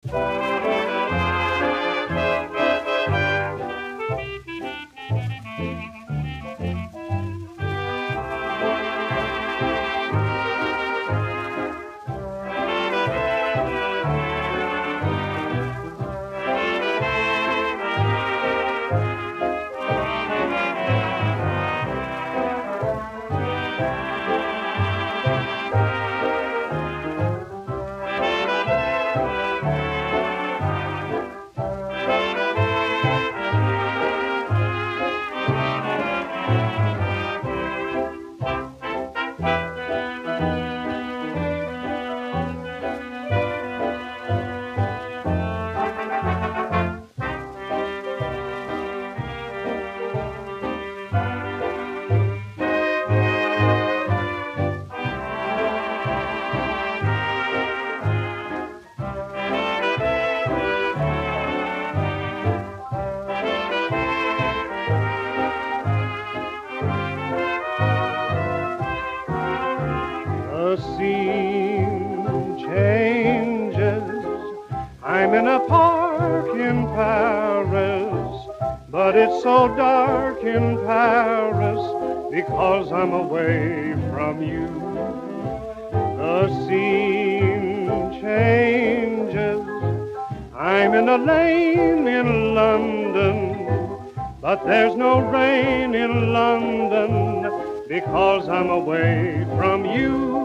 The scene changes. I'm in a park in Paris, but it's so dark in Paris because I'm away from you. The scene changes. I'm in a lane in London, but there's no rain in London because I'm away from you.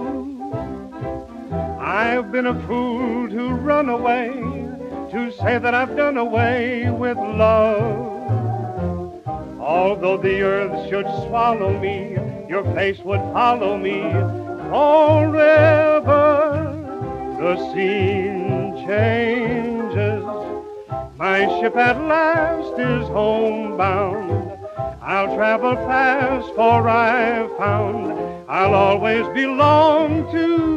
I've been a fool to run away, to say that I've done away with love. Although the earth should swallow me, your face would follow me forever. The scene changes. My ship at last is homebound. I'll travel fast, for I've found I'll always belong to